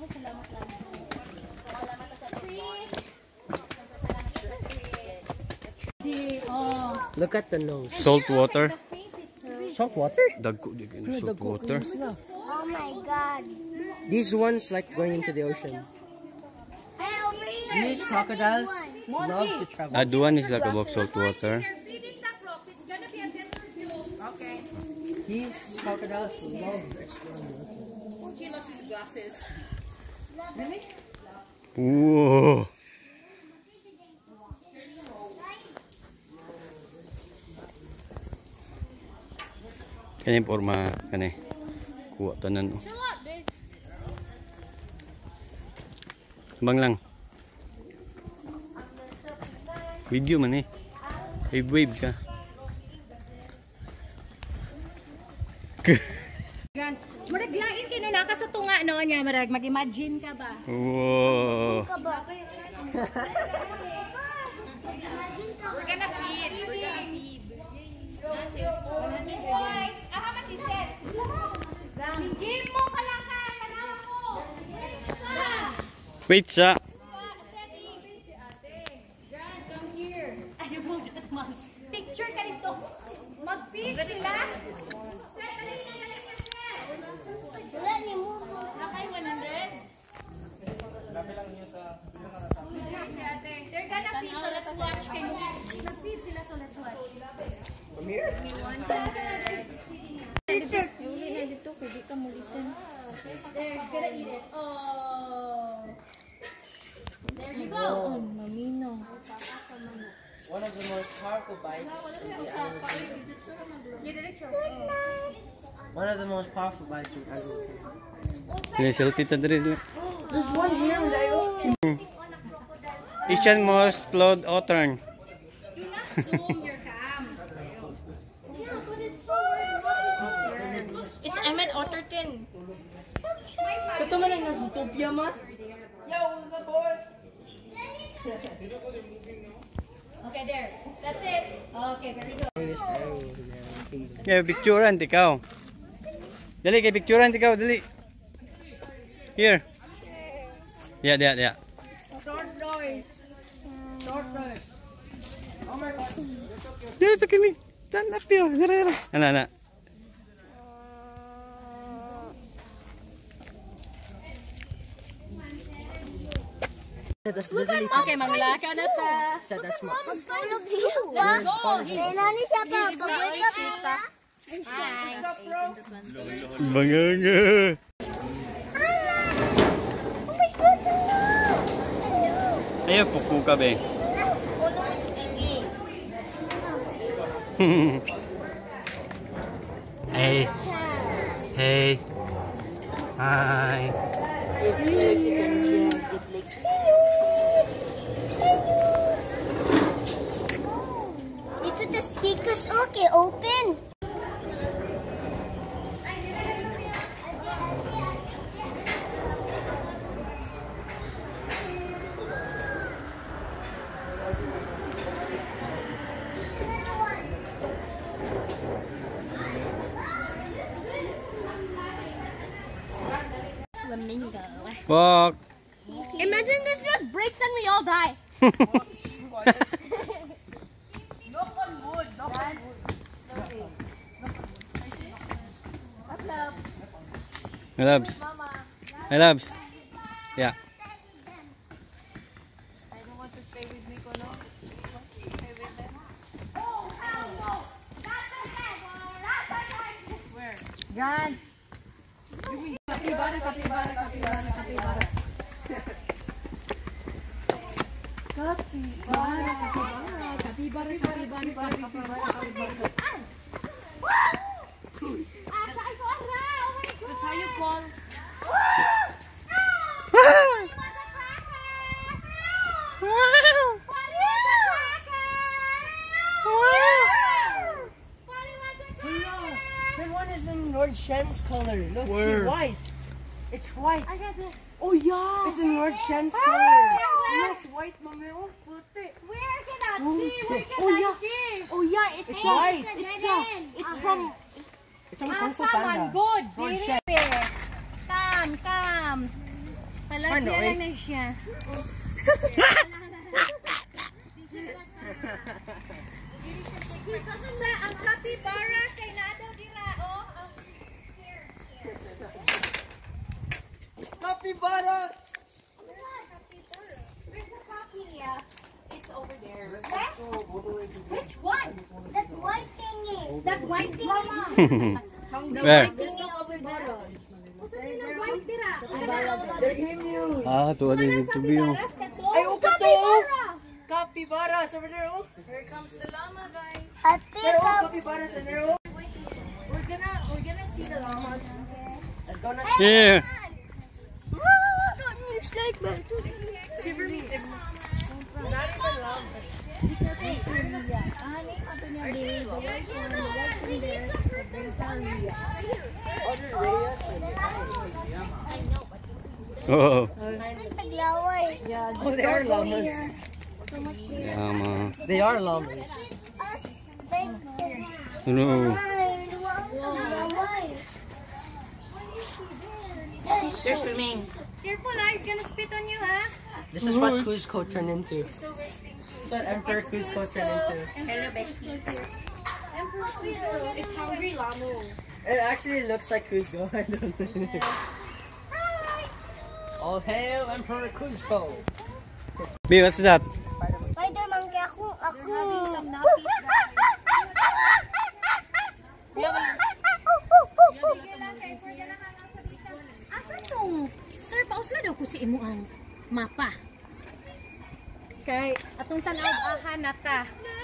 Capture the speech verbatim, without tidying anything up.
Look at the nose. Salt water. Salt water? Dagko di kayo salt water. Oh my god. These ones like going into the ocean. These crocodiles love to travel. Ah, duwan is like about salt water. Okay. These crocodiles love exploring the ocean. Oh, he lost his glasses. Really? Whoa. Kaya yung forma kani kuha tanan. Bang lang. Video man eh. Wave wave ka. Murag lain kay na naka sa tunga no nya, murag mag-imagine ka ba? Wow. We're gonna feed. We're gonna feed. Boys, how much is it? Give mo kalaka, tanaw mo. Wait sa. Picture ka dito. Mag-feed sila. Wala ni mo. Nakay one hundred. They're gonna feed, so let's watch. Kay mo. Mag-feed sila, so let's watch. Come here. one hundred. Yuli na dito, pwede ka mo listen. There, he's gonna eat it. Oh. There you go. Oh, mamino. One of the most powerful bites in the animal kingdom. One of the most powerful bites in animal kingdom. May selfie ta diri. There's one here that I opened. Asian most cloud ottern. Do not zoom your cam. Yeah, but it's so It's Emmett Otterton. Kato man ang nasutopia ma? Yo, what's up boys? Okay, there. That's it. Okay, very good. Kaya picturean tikaw. Dali kay picturean tikaw, dali. Here. Yeah, yeah, yeah. Short noise. Short noise. Oh my god. Yeah, sa kini. Tan up yo. Dara dara. Ana ana. That's literally Okay, manglaka na ta. said that's my Let's go. Nani siya pa? Pag-wake up. Hi. Banganga. Oh my god, hello. Ayo puku ka be. Hey. Hey. Hi. It likes attention. It likes Dito the speakers okay, open. Flamingo. Walk. Imagine this just breaks and we all die. Knock on wood. Knock on wood. My loves. My loves. Yeah. I don't want to stay with Nico, no? Stay with them. Where? Yan. Kapibara, kapibara, kapibara, kapibara. Kapibara, kapibara, kapibara, kapibara, kapibara, kapibara. That's how you call. That one is in Lord Shen's color. Look, Where? see, white. It's white. I got it. Oh yeah. It's in Lord Shen's Where? color. Where? Yeah, it's white, mommy. Oh, puti. Where can I Oh, see? Where can oh, I yeah. see? Oh yeah, it's Hey, white. it's a It's dead yeah. end. It's Okay. from. It's from Ah, Kung Fu someone Panda. good. Lord See? Shen. Come, come. Palagyan lang na siya. Sa ang capybara kay naadaw dira oh. Capybara! There's a copy, yeah. It's over there. Which one? That white thingy. That white thing, Mama. Where? There's no over there. Usa din ang white dira. They're emu! Ah, tuwa din yung tubi oh. Ay, oh, kato! oh. Capybara! Over there, oh! Here comes the llama, guys. Ate, There, oh, ka- capybaras in there, oh! We're gonna we're gonna see the llamas. Let's go na. Yeah. Ah, don't mix like that. Shiver me. Not even long. Other radios and Oh. Taglaway. Oh, they are llamas. Llama. They are llamas. Ano? They're swimming. Careful, ah, he's gonna spit on you, huh? This is what Cusco turned into. This is what Emperor Cusco turned into. Hello, Bessie. Emperor Cusco. It's hungry llama. It actually looks like Cusco. I don't know. All hail Emperor Cusco. B, what's that? Spider-Man kaya ako, ako. We're having some nappies, guys. Asa tong? Sir, pausla daw ko si imo ang mapa. Kay atong tanaw aha nata.